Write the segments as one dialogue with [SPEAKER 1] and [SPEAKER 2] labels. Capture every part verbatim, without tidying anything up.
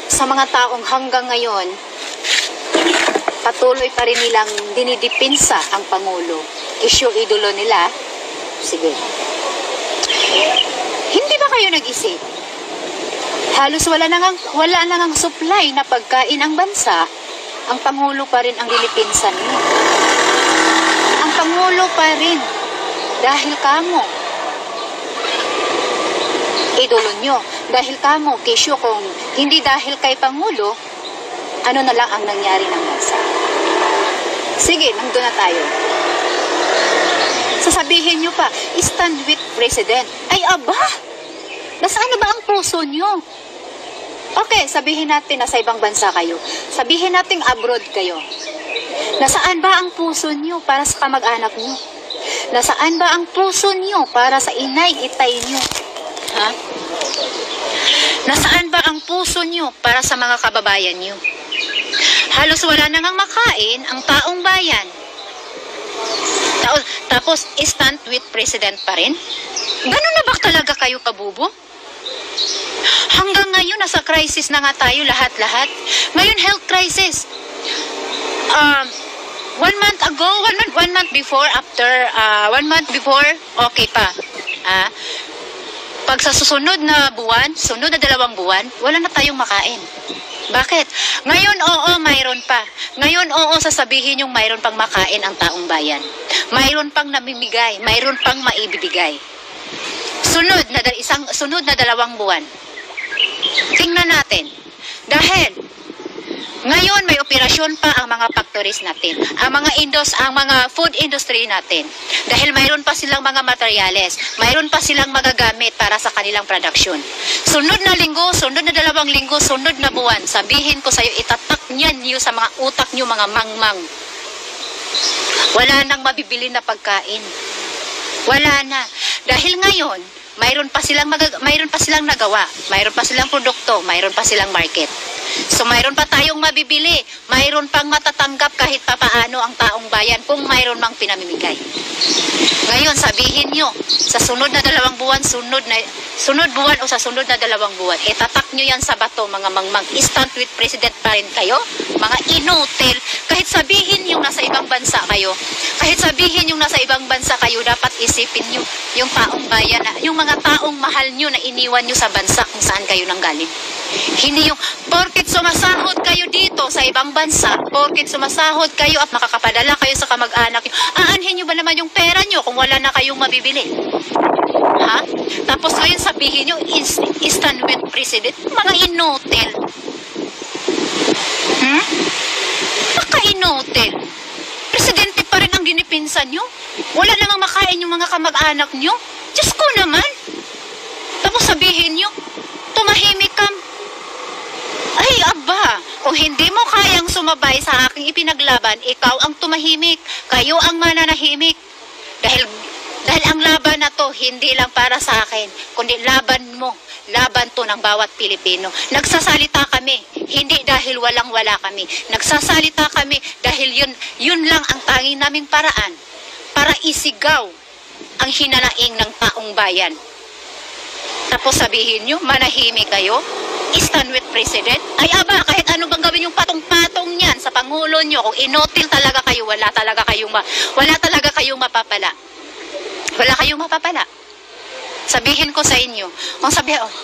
[SPEAKER 1] sa mga taong hanggang ngayon, patuloy pa rin nilang dinidipinsa ang Pangulo. Issue idolo nila. Sige. Hindi ba kayo nag-isip? Halos wala nang wala nang supply na pagkain ang bansa, ang Pangulo pa rin ang dilipinsan niyo. Ang Pangulo pa rin dahil kamo idolo nyo. Dahil kamo, kesyo kung hindi dahil kay Pangulo, ano na lang ang nangyari ng bansa. Sige, nandun na tayo. Sasabihin nyo pa, stand with President. Ay, aba! Nasaan na ba ang puso nyo? Okay, sabihin natin na sa ibang bansa kayo. Sabihin natin abroad kayo. Nasaan ba ang puso nyo para sa kamag-anak nyo? Nasaan ba ang puso nyo para sa inay, itay nyo? Ha? Nasaan ba ang puso nyo para sa mga kababayan nyo? Halos wala na ngang makain ang taong bayan. Tapos, stand with President pa rin? Ganun na ba talaga kayo kabubo? Hanggang ngayon, nasa crisis na nga tayo lahat-lahat. Ngayon, health crisis. Um, one month ago, one month, one month before, after, uh, one month before, okay pa. Ah, pag sa susunod na buwan, sunod na dalawang buwan, wala na tayong makain. Bakit? Ngayon, oo, mayroon pa. Ngayon, oo, sasabihin yung mayroon pang makain ang taong bayan. Mayroon pang namimigay, mayroon pang maibibigay. Sunod na, isang, sunod na dalawang buwan. Tingnan natin. Dahil, ngayon may operasyon pa ang mga factories natin. Ang mga indos, ang mga food industry natin. Dahil mayroon pa silang mga materyales. Mayroon pa silang magagamit para sa kanilang production. Sunod na linggo, sunod na dalawang linggo, sunod na buwan, sabihin ko sa iyo, itatak niyan niyo sa mga utak niyo, mga mangmang. Wala nang mabibili na pagkain. Wala na. Dahil ngayon, mayroon pa silang mag- mayroon pa silang nagawa, mayroon pa silang produkto, mayroon pa silang market. So mayroon pa tayong mabibili, mayroon pang matatanggap kahit papaano ang taong bayan kung mayroon mang pinamimigay. Ngayon sabihin nyo, sa sunod na dalawang buwan, sunod na sunod buwan o sa sunod na dalawang buwan, itatak nyo yan sa bato, mga mangmang, stand with President pa rin kayo, mga inutil. Kahit sabihin yung nasa ibang bansa kayo, kahit sabihin yung nasa ibang bansa kayo, dapat isipin nyo yung taong bayan, na, yung mga taong mahal nyo na iniwan nyo sa bansa kung saan kayo nanggaling. Hindi yung, porkit sumasahod kayo dito sa ibang bansa, porkit sumasahod kayo at makakapadala kayo sa kamag-anak nyo, aanhin nyo ba naman yung pera nyo kung wala na kayong mabibili? Ha? Tapos ngayon sabihin nyo, is, stand with President, mga inutil. Hmm? Naka-inutil. Presidente pa rin ang dinipinsan nyo? Wala namang makain yung mga kamag-anak nyo? Diyos ko naman. Tapos sabihin nyo, tumahimik ka. Ay, aba, kung hindi mo kayang sumabay sa aking ipinaglaban, ikaw ang tumahimik, kayo ang mananahimik. Dahil, dahil ang laban na to, hindi lang para sa akin, kundi laban mo, laban to ng bawat Pilipino. Nagsasalita kami, hindi dahil walang-wala kami. Nagsasalita kami dahil yun, yun lang ang tanging naming paraan para isigaw ang hinanaing ng taong bayan. Tapos sabihin nyo, manahimik kayo, stand with President. Ay aba, kahit ano bang gawin yung patong-patong niyan sa Pangulo nyo, kung inotil talaga kayo, wala talaga kayong, ma wala talaga kayong mapapala. Wala kayong mapapala. Sabihin ko sa inyo, kung sabihin, oh,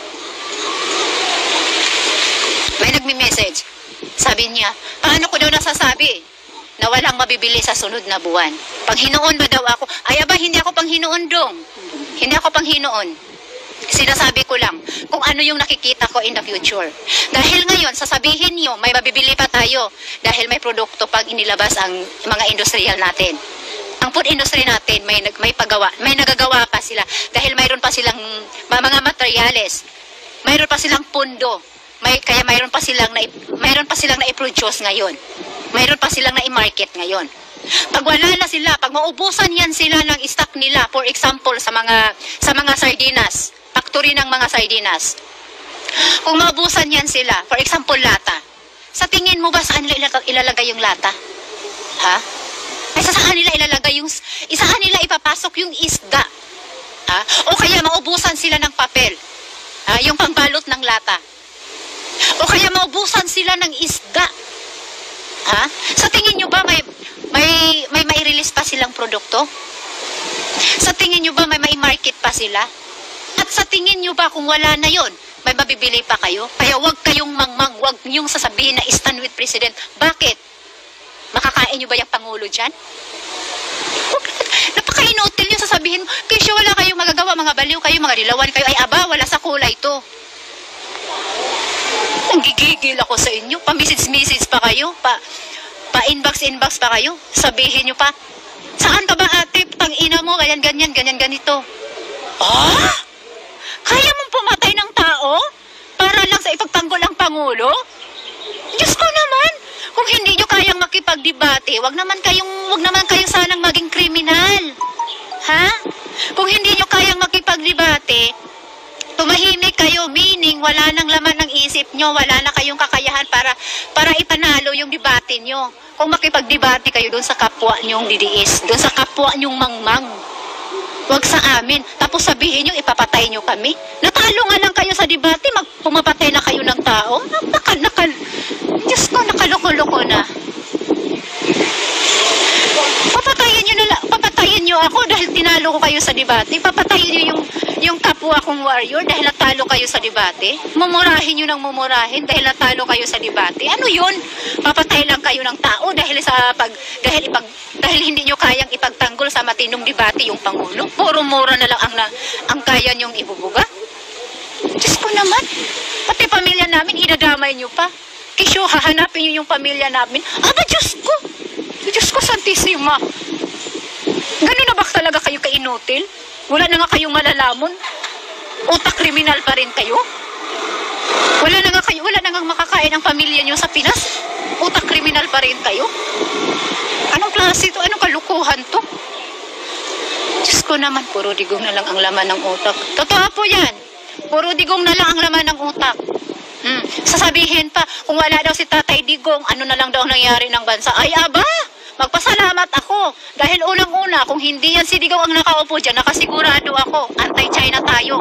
[SPEAKER 1] may nagmi-message, sabi niya, paano ko daw nasasabi na walang mabibili sa sunod na buwan? Panghinoon ba daw ako? Ay aba, hindi ako Panghinoon dong. Hindi ako Panghinoon. Sinasabi ko lang kung ano yung nakikita ko in the future. Dahil ngayon, sasabihin nyo, may mabibili pa tayo dahil may produkto pag inilabas ang mga industrial natin. Ang food industry natin, may, may pagawa, may nagagawa pa sila dahil mayroon pa silang mga materyales, mayroon pa silang pundo, may, kaya mayroon pa silang na, mayroon pa silang na i-produce ngayon. Mayroon pa silang na i-market ngayon. Pag wala na sila, pag maubusan yan sila ng stock nila, for example, sa mga sa mga sardinas, factory ng mga sardinas. Kung maubusan yan sila, for example, lata. Sa tingin mo ba saan nila ilalagay yung lata? Ha? Ay saan nila ilalagay yung, saan nila ipapasok yung isda? Ha? O kaya maubusan sila ng papel. Ha? Yung pangbalot ng lata. O kaya maubusan sila ng isda. Ha? Sa tingin nyo ba may may may mai-release pa silang produkto? Sa tingin nyo ba may mai-market pa sila? At sa tingin nyo ba kung wala na yon, may mabibili pa kayo? Kaya wag kayong mangmang, wag niyong sasabihin na stand with President. Bakit? Makakain nyo ba yung Pangulo dyan? Napaka-inutil yung sasabihin, kasi wala kayong magagawa, mga baliw kayo, mga dilawan kayo, ay aba, wala sa kulay to. Nanggigigil ako sa inyo, pa-message-message pa kayo, pa, pa-inbox-inbox pa kayo, sabihin nyo pa, saan ka ba ate, tang-ina mo, ganyan, ganyan, ganyan, ganito. Ah? Kaya mong pumatay ng tao? Para lang sa ipagtanggol ang Pangulo? Diyos ko naman, kung hindi nyo kayang makipagdebate, wag naman kayong, wag naman kayong sanang maging kriminal. Ha? Kung hindi nyo kayang makipagdebate, tumahimik kayo, meaning wala nang laman ng isip nyo, wala na kayong kakayahan para para ipanalo yung debate nyo. Kung makipagdebate kayo doon sa kapwa nyong didiis, doon sa kapwa nyong mangmang, wag sa amin. Tapos sabihin nyo, ipapatay nyo kami. Natalo nga lang kayo sa debate, mag pumapatay na kayo ng tao. Nakal, nakal, Diyos ko, nakaloko-loko na. Papatayin nyo na lang, papatayin nyo ako dahil tinalo ko kayo sa debate. Papatayin nyo yung, yung kapwa kong warrior dahil natalo kayo sa debate. Mumurahin nyo ng mumurahin dahil natalo kayo sa debate. Ano yun? Papatay lang kayo ng tao dahil sa pag, dahil ipag, dahil hindi nyo kayang ipagtanggol sa matinong debate yung Pangulo. Puro mura na lang ang, na, ang kaya nyong ibubuga. Diyos ko naman, pati pamilya namin, idadamay nyo pa. Kisyo, hahanapin nyo yung pamilya namin. Aba, Diyos ko! Diyos ko, Santissima. Ganun na ba talaga kayo kainutil? Wala na nga kayong malalamon? Utak kriminal pa rin kayo? Wala na nga kayo, wala na nga makakain ang pamilya nyo sa Pinas? Utak kriminal pa rin kayo? Anong klase to? Anong kalukuhan to? Diyos ko naman, puro digong na lang ang laman ng utak. Totoo po yan. Puro digong na lang ang laman ng utak. Hmm. Sasabihin pa, kung wala daw si Tatay Digong, ano na lang daw nangyari ng bansa? Ay, aba! Magpasalamat ako. Dahil unang-una, kung hindi yan si Digong ang nakaupo dyan, nakasigurado ako, anti-China tayo.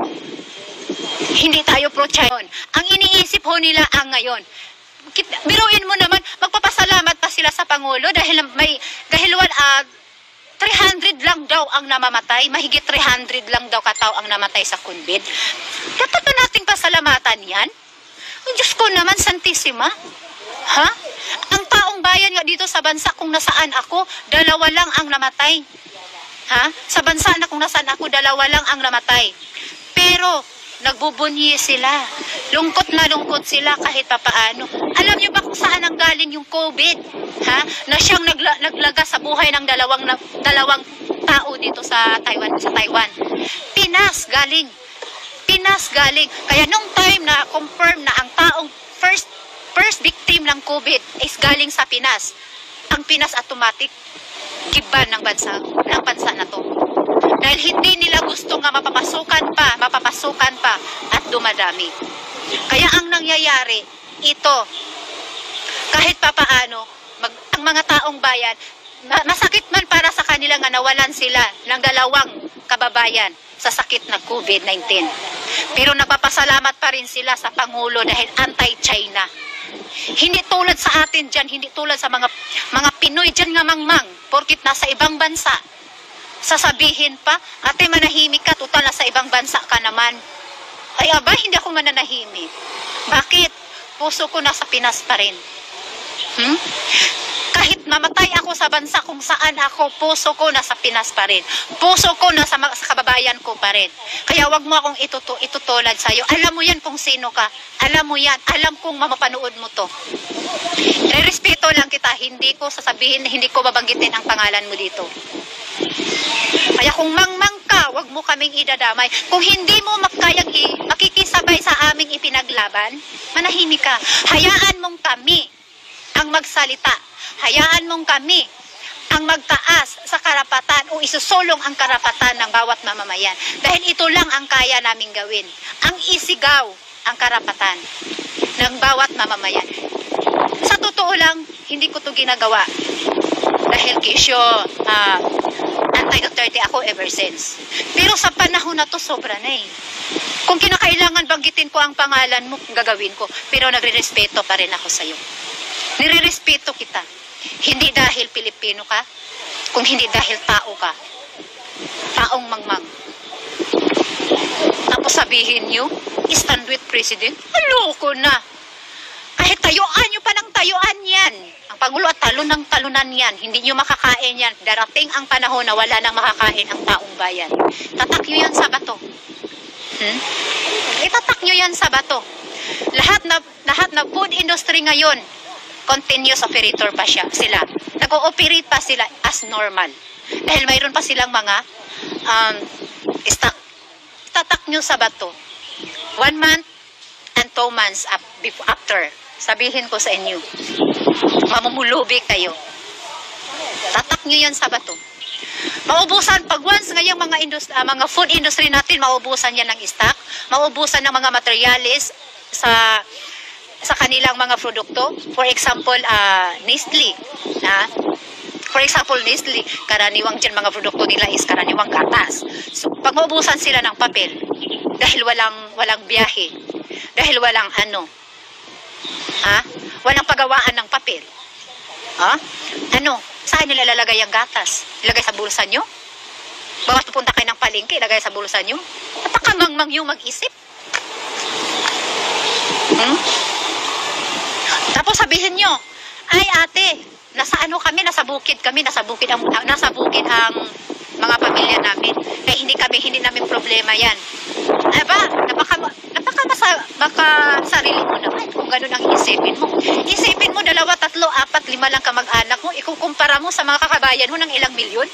[SPEAKER 1] Hindi tayo pro-China. Ang iniisip ho nila ang ngayon. Biruin mo naman, magpapasalamat pa sila sa Pangulo dahil may, dahil uh, three hundred lang daw ang namamatay. Mahigit three hundred lang daw katao ang namatay sa COVID. Dapat ba nating pasalamatan yan? Ang Diyos ko naman, Santissima. Ha? Ang taong bayan nga dito sa bansa kung nasaan ako, dalawa lang ang namatay. Ha? Sa bansa na kung nasaan ako, dalawa lang ang namatay. Pero, nagbubunyi sila. Lungkot na lungkot sila kahit papaano. Alam niyo ba kung saan ang galing yung COVID? Ha? Na siyang nagla naglaga sa buhay ng dalawang, na dalawang tao dito sa Taiwan. Sa Taiwan. Pinas galing. Pinas galing. Kaya nung time na confirm na ang taong first first victim ng COVID is galing sa Pinas, ang Pinas automatic giban ng bansa, ng bansa na to. Dahil hindi nila gusto nga mapapasukan pa, mapapasukan pa at dumadami. Kaya ang nangyayari, ito, kahit papaano, mag, ang mga taong bayan, masakit man para sa kanila nga nawalan sila ng dalawang kababayan sa sakit na COVID nineteen. Pero napapasalamat pa rin sila sa Pangulo dahil anti-China. Hindi tulad sa atin dyan, hindi tulad sa mga mga Pinoy dyan nga mangmang, porkit nasa ibang bansa. Sasabihin pa, ate manahimik ka, total nasa ibang bansa ka naman. Ay aba, hindi ako mananahimik. Bakit? Puso ko nasa Pinas pa rin. Hmm? Kahit mamatay ako sa bansa kung saan ako, puso ko nasa Pinas pa rin. Puso ko nasa sa kababayan ko pa rin. Kaya wag mo akong itutu itutulad sa'yo. Alam mo yan kung sino ka. Alam mo yan. Alam kong mamapanood mo to. Re-respeto lang kita. Hindi ko sasabihin, hindi ko babanggitin ang pangalan mo dito. Kaya kung mangmang ka, wag mo kaming idadamay. Kung hindi mo makayang makikisabay sa aming ipinaglaban, manahimik ka. Hayaan mong kami ang magsalita. Hayaan mong kami ang magtaas sa karapatan o isusulong ang karapatan ng bawat mamamayan. Dahil ito lang ang kaya naming gawin. Ang isigaw ang karapatan ng bawat mamamayan. Sa totoo lang, hindi ko to ginagawa. Dahil kisyo, uh, Anti-Duterte ako ever since. Pero sa panahon na to, sobra na eh. Kung kinakailangan banggitin ko ang pangalan mo, gagawin ko. Pero nagre-respeto pa rin ako sa'yo. Nire-respeto kita. Hindi dahil Pilipino ka, kung hindi dahil tao ka. Taong mangmang. Tapos sabihin nyo, stand with President. Haloko na. Kahit tayuan nyo pa ng tayuan yan. Ang Pangulo at talon ng talunan yan. Hindi nyo makakain yan. Darating ang panahon na wala nang makakain ang taong bayan. Tatak nyo yan sa bato. Hmm? Itatak nyo yan sa bato. Lahat na, lahat na food industry ngayon, continuous operator pa siya, sila. Nag-ooperate pa sila as normal. Dahil mayroon pa silang mga um, stock. Itatak nyo sa bato. One month and two months up, before, after. Sabihin ko sa inyo, mamumulubi kayo. Tatak nyo yan sa bato. Maubusan, pag once ngayong mga, industry, uh, mga food industry natin, maubusan yan ng stock, maubusan ng mga materialis sa sa kanilang mga produkto. For example, uh, Nestle. Uh, for example, Nestle, karaniwang dyan mga produkto nila is karaniwang gatas. So, pag maubusan sila ng papel, dahil walang, walang biyahe, dahil walang ano, ha? Walang pagawaan ng papel. Ha? Ano? Saan nila lalagay ang gatas? Ilagay sa bulsa nyo? Bawas pupunta kayo ng palengke, ilagay sa bulsa nyo? Napakamangmang yung mag-isip. Hmm? Tapos sabihin nyo, ay ate, nasa ano kami, nasa bukid kami, nasa bukid ang, nasa bukid ang mga pamilya namin. Kaya hindi kami, hindi namin problema yan. Aba, napaka, napaka masa, baka sarili mo naman kung ganun ang isipin mo. Isipin mo, dalawa, tatlo, apat, lima lang kamag-anak mo, ikukumpara mo sa mga kakabayan mo ng ilang milyon.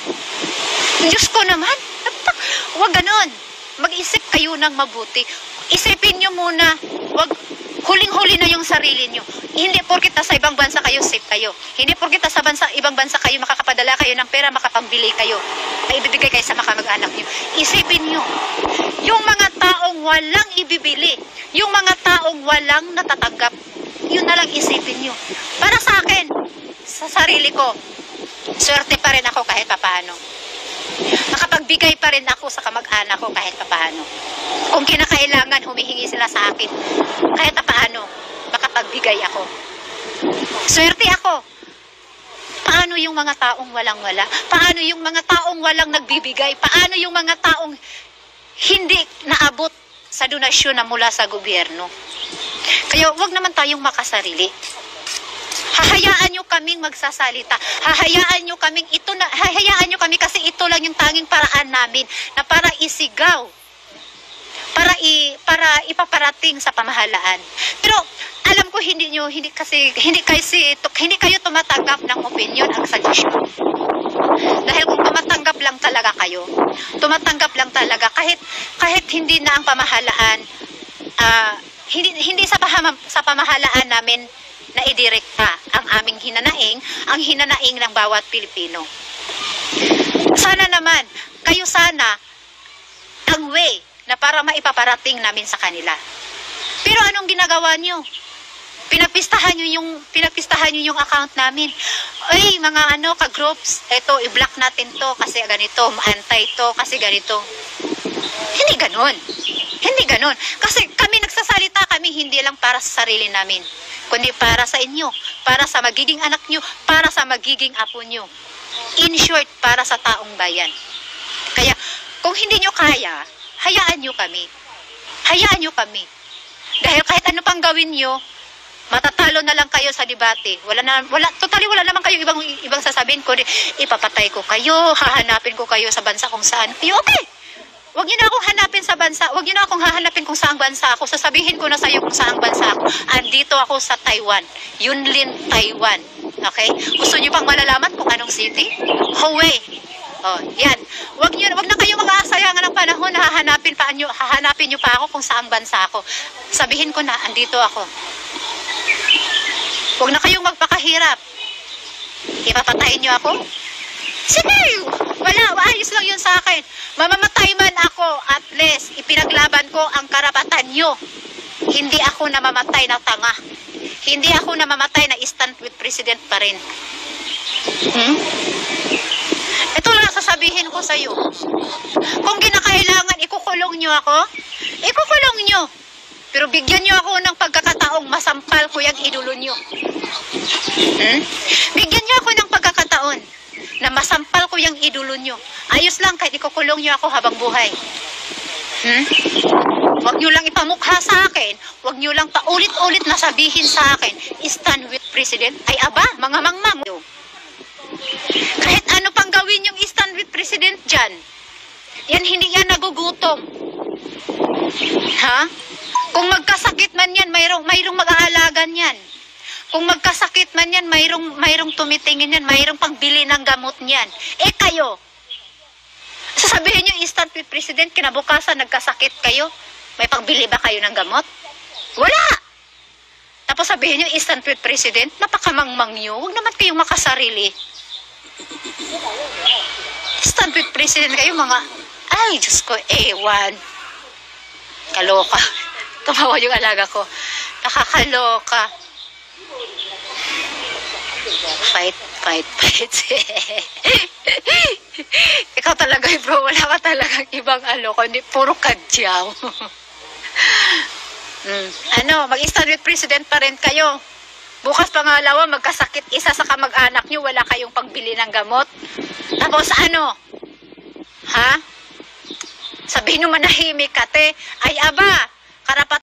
[SPEAKER 1] Diyos ko naman, napak, huwag ganun. Mag-isip kayo ng mabuti. Isipin nyo muna, wag, huling-huli na yung sarili nyo. Hindi porkit sa ibang bansa kayo, safe kayo. Hindi porkit sa bansa, ibang bansa kayo, makakapadala kayo ng pera, makapambili kayo. Ay ibibigay kayo sa makamag-anak nyo. Isipin nyo, yung mga taong walang ibibili, yung mga taong walang natatanggap, yun na lang isipin nyo. Para sa akin, sa sarili ko, swerte pa rin ako kahit papaano. Nakapagbigay pa rin ako sa kamag-anak ko kahit papaano. Kung kinakailangan, humihingi sila sa akin, kahit papaano, makapagbigay ako. Swerte ako. Paano yung mga taong walang-wala? Paano yung mga taong walang nagbibigay? Paano yung mga taong hindi naabot sa donasyon na mula sa gobyerno? Kaya wag naman tayong makasarili. Hahayaan nyo kaming magsasalita. Hahayaan nyo kaming ito na, hahayaan nyo kami kasi ito lang yung tanging paraan namin na para isigaw, para i para ipaparating sa pamahalaan. Pero alam ko hindi nyo hindi kasi hindi kasi hindi kayo tumatanggap ng opinion ang suggestion. Dahil kung tumatanggap lang talaga kayo, tumatanggap lang talaga kahit kahit hindi na ang pamahalaan uh, hindi hindi sa pahama, sa pamahalaan namin na idirekta ang aming hinanaing, ang hinanaing ng bawat Pilipino. Sana naman, kayo sana, ang way na para maipaparating namin sa kanila. Pero anong ginagawa nyo? Pinapistahan nyo yung, pinapistahan nyo yung account namin. Ay, mga ano, ka-groups, eto, i-block natin to kasi ganito, antay to kasi ganito. Hindi ganon. Hindi ganon. Kasi kami nagsasalita, kami hindi lang para sa sarili namin, kundi para sa inyo, para sa magiging anak nyo, para sa magiging apo nyo. In short, para sa taong bayan. Kaya, kung hindi nyo kaya, hayaan nyo kami. Hayaan nyo kami. Dahil kahit ano pang gawin nyo, matatalo na lang kayo sa debate. Wala na, wala, totally wala naman kayo ibang, ibang sasabihin ko, ipapatay ko kayo, hahanapin ko kayo sa bansa kung saan. Kayo, okay. Huwag niyo na akong hanapin sa bansa. Huwag niyo na akong hahanapin kung saang bansa ako. Sasabihin ko na sa iyo kung saang bansa ako. Andito ako sa Taiwan. Yunlin, Taiwan. Okay? Gusto niyo pang malalaman kung anong city? Hue. Oh, yan. Huwag niyo, huwag na kayo mag-aasayangan ng panahon na hahanapin pa niyo, hahanapin niyo pa ako kung saang bansa ako. Sabihin ko na, andito ako. Huwag na kayong magpakahirap. Ipapatayin niyo ako? Sige! Wala, ayos lang yun sa akin. Mamamatay man ako, at least, ipinaglaban ko ang karapatan nyo. Hindi ako namamatay na tanga. Hindi ako namamatay na stand with President pa rin. Hmm? Ito lang sasabihin. sasabihin ko sa'yo. Kung ginakailangan, ikukulong nyo ako, ikukulong nyo. Pero bigyan nyo ako ng pagkakataong masampal ko yung idolo nyo. Hmm? Bigyan nyo ako ng pagkakataon na masampal ko yung idolo nyo. Ayos lang kahit ikukulong nyo ako habang buhay. Hmm? Huwag nyo lang ipamukha sa akin. Huwag nyo lang paulit-ulit na sabihin sa akin, stand with President. Ay aba, mga mangmang. Kahit ano pang gawin yung stand with President dyan, yan hindi yan nagugutom. Ha? Kung magkasakit man yan, mayroong, mayroong mag-aalagan yan. Kung magkasakit man yan, mayroong, mayroong tumitingin yan, mayroong pangbili ng gamot niyan. Eh kayo, sasabihin nyo, stand with President, kinabukasan nagkasakit kayo, may pangbili ba kayo ng gamot? Wala! Tapos sabihin nyo, stand with President, napakamangmang nyo, huwag naman kayong makasarili. Stand with President kayo mga, ay, Diyos ko, ewan. Kaloka. Tumawa yung alaga ko. Nakakaloka. Fight, fight, fight. Ikaw talaga, bro. Wala ka talagang ibang ano, kundi puro kadyaw. mm. Ano, mag-stand with President pa rin kayo. Bukas pangalawa, magkasakit isa sa kamag-anak nyo, wala kayong pagbili ng gamot. Tapos ano? Ha? Sabihin nyo manahimik ka, te. Ay aba, karapat